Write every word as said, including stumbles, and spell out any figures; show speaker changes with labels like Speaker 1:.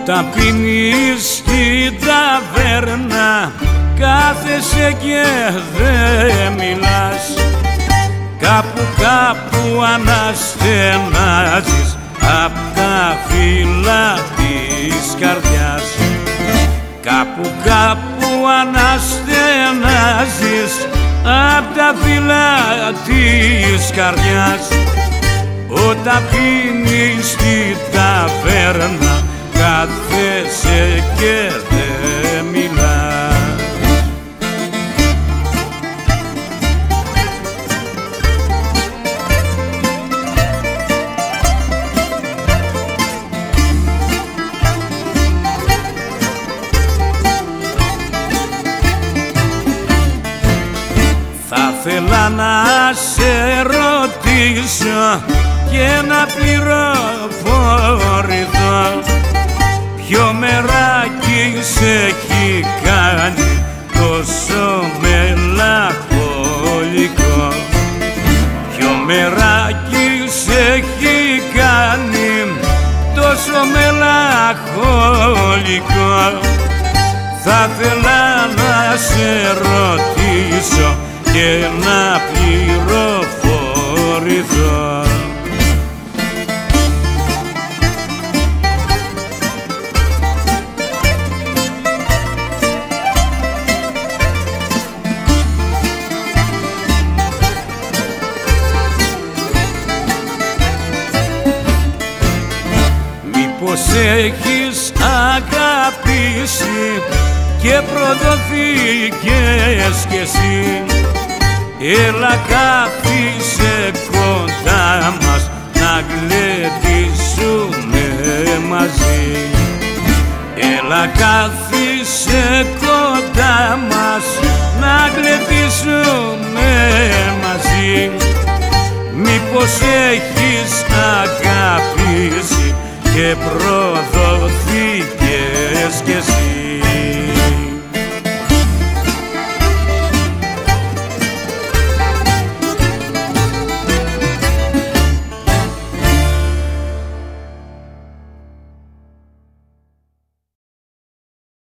Speaker 1: Όταν πίνεις στην ταβέρνα κάθεσαι και δε μιλάς, κάπου κάπου αναστενάζεις απ' τα φύλλα της καρδιάς. Κάπου κάπου αναστενάζεις απ' τα φύλλα της καρδιάς. Όταν πίνεις στην ταβέρνα κάθεσαι και δε μιλάς. Θα θέλα να σε ρωτήσω και να πληροφορηθώ, ποιο μεράκι σε έχει κάνει τόσο μελαγχολικό. Ποιο μεράκι σε έχει κάνει τόσο μελαγχολικό. Θα θέλα να σε ρωτήσω και να πληροφορηθώ. Μήπως έχεις αγαπήσει και προδοθήκες κι εσύ, έλα κάθισε κοντά μας να γλεντήσουμε μαζί. Έλα κάθισε κοντά μας να γλεντήσουμε μαζί. Μήπως έχεις αγαπήσει και προδοθήκες κι εσύ.